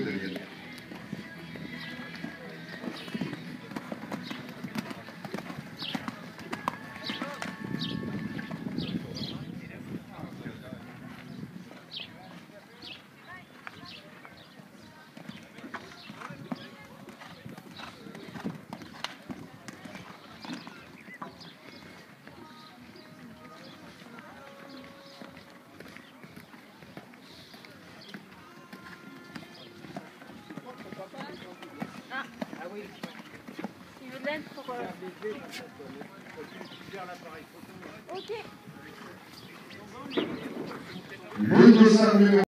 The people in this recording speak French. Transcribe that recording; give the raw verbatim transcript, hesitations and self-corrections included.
Daniel. Ah oui. Tu veux de l'aide pour... Euh... Ok. Le dossard numéro